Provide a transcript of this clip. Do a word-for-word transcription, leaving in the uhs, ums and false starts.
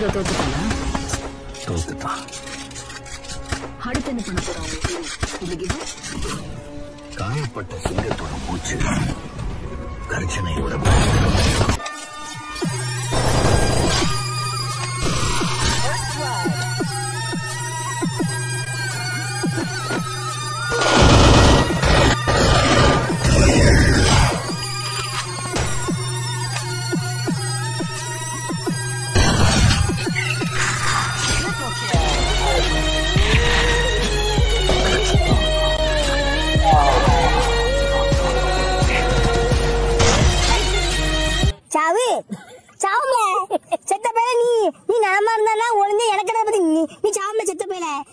Hero தோத்துட்டானா? தோத்துட்டான். அடுத்து என்ன பண்ண போறான் இந்த ஹீரோ? காயப்பட்ட சிங்கத்தோட மூச்சு கர்ஜனையோட சாவு சாவுல செத்த பேர நீ நீ நாம இருந்தா ஒழுங்கு எனக்கு பத்தி நீ சாவுல செத்த பேர